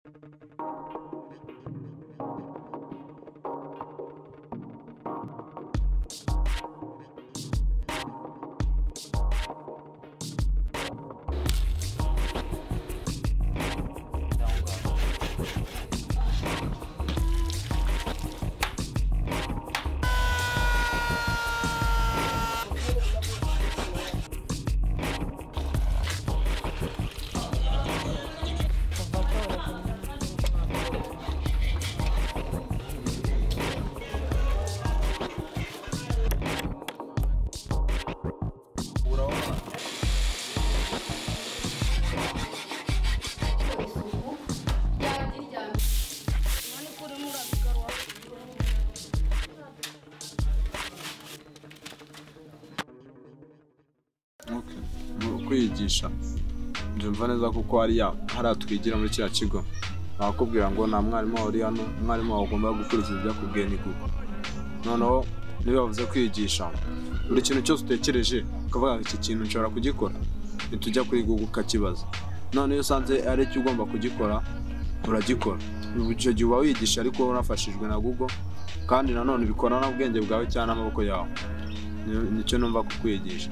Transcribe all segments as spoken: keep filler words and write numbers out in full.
kwigisha njumva neza kuko hari hari twigira muri kiriya kigo bakubwira ngo nta mwarimu wari hano umwarimu wawe ugomba gukurikiza ibyo akubwiye ni kuko noneho niba bavuze kwigisha buri kintu cyose utekereje ukavuga iki kintu nshobora kugikora ntitujya kuri Google ukakibaza none iyo usanze ari cyo ugomba kugikora uragikora icyo gihe uba wigisha ariko unafashijwe na Google kandi nanone bikorana n'ubwenge bwawe cyane amaboko yawe nicyo numva kukwigisha.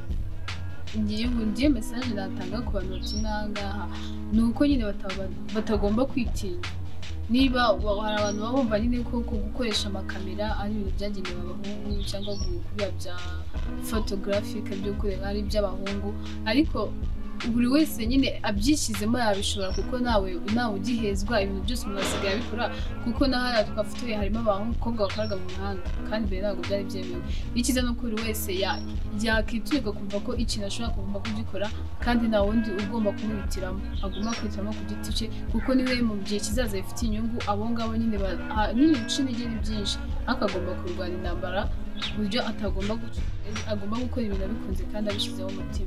Ngiye ngiye message natanga ku bantu kinangaha nuko nyine batagomba kwitinya niba hari abantu babumva nyine ko gukoresha amakamera ari ibintu byagenewe abahungu cyangwa kubiya bya photographic byo kureba ari by'abahungu ariko buri wese nyine abyishyizemo yabishobora kuko nawe nawe ugihezwa ibintu byose mwasigaye bikora kuko naho twafutuye harimo abantu kongo bakaraga mu muhanda kandi mbere ntabwo byari byemewe ikiza no kuri wese ya yakitwiga kumva ko ikintu ashobora kugomba kugikora kandi na wundi ugomba kumuhitiramo agomba kwitiramo ku giti cye kuko niwe mu gihe kizaza bifite inyungu abo ngabo nyine nyine bice intege ni byinshi akagomba kurwanya intambara buryo atagomba agomba gukora ibintu bikunze kandi abishyizeho umutima.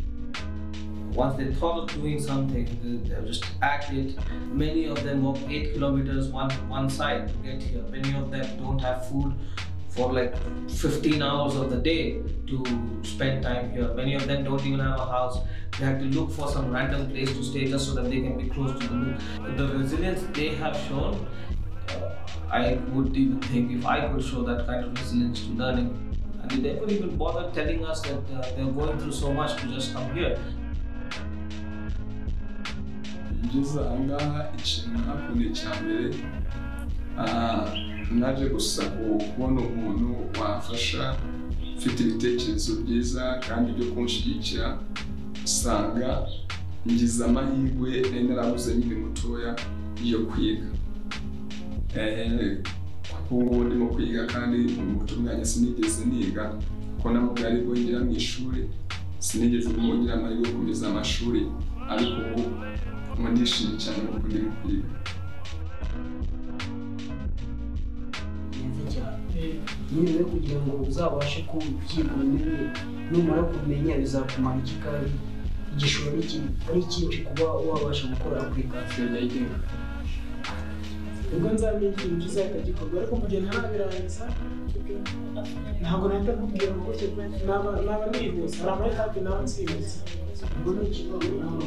Once they thought of doing something, they, they just acted. Many of them walk eight kilometers one one side to get here. Many of them don't have food for like fifteen hours of the day to spend time here. Many of them don't even have a house. They have to look for some random place to stay just so that they can be close to the moon. The resilience they have shown, uh, I would even think if I could show that kind of resilience to learning. And they never even bother telling us that uh, they're going through so much to just come here. Ngeze angaha ikintu nakunde cyambere naje gusa kubona umuntu wafasha ufite ibitekerezo byiza kandi byo kunshigikira usanga ngize amahirwe narabuze nyine mutoya yo kwiga eh kuko ndimo kwiga kandi umutumwanya sinigeze niga kuko namugari bwo ngira mu ishuri sinigeze kumugera amahirwe yo kumeza amashuri ariko ubu ndishimye cyane kuko ndimo kwiga. Niwe kugira ngo uzabashe kubyibonera numara kumenya bizakumara ikikari igishoro ari cyinshi kuba wabasha gukora application yayigenga ubwo nzamenye ikintu kizagikorwa ariko mu gihe ntarabirangiza ntabwo nahita kubwira ngo naba naba nihuse hari amahitamo nawe nsinzi ubwo ni ikibazo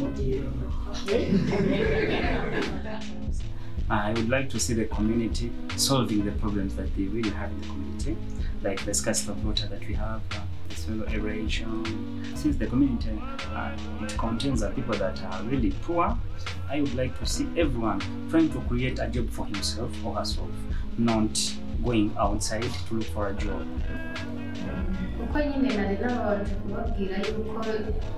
I would like to see the community solving the problems that they really have in the community, like the scarcity of water that we have, uh, the soil aeration. Since the community uh, it contains uh, people that are really poor, I would like to see everyone trying to create a job for himself or herself, not going outside to look for a job. Uko nyine nari nabanje kubabwira yuko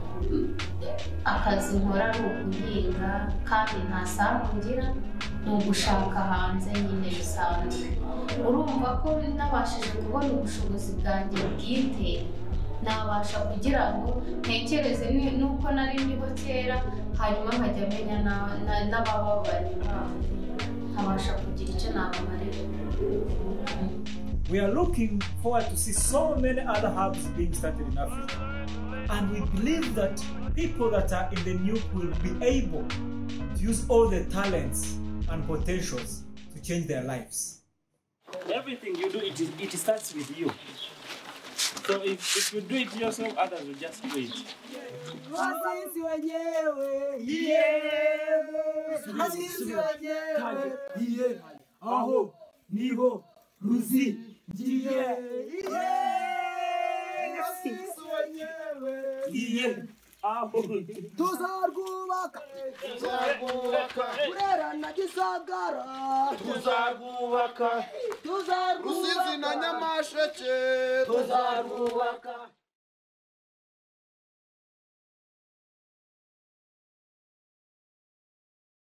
akazi nkora ari ukuhinga kandi nta sambu ngira mu gushaka hanze nyine bisanzwe urumva ko nabashije kubona ubushobozi bwanjye bwite nabasha kugira ngo ntekereze nuko nari ndiho kera hanyuma nkajya menya n'abababari nkabasha kugira icyo nabamarira. We are looking forward to see so many other hubs being started in Africa. And we believe that people that are in the nuke will be able to use all the talents and potentials to change their lives. Everything you do, it, is, it starts with you. So if, if you do it yourself, others will just do it. Sisi wenyewe, yeah. Sisi wenyewe, yeah. Aho, niho, ruzi, ngiye, yeah. Sisi wenyewe, yeah. Aho. Tuzarwubaka, tuzarwubaka. Burera na Gisagara, tuzarwubaka, tuzarwubaka. Rusizi na Nyamasheke, tuzarwubaka.